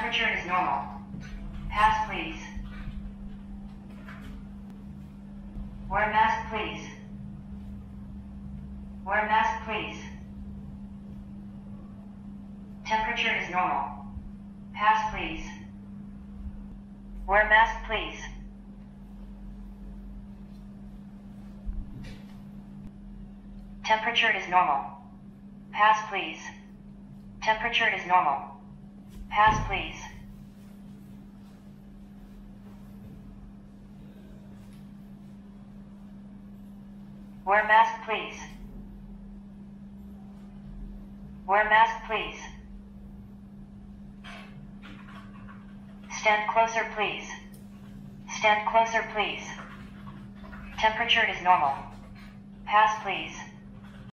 Temperature is normal. Pass, please. Wear mask, please. Wear mask, please. Temperature is normal. Pass, please. Wear mask, please. Temperature is normal. Pass, please. Temperature is normal. Pass, please. Wear mask, please. Wear mask, please. Stand closer, please. Stand closer, please. Temperature is normal. Pass, please.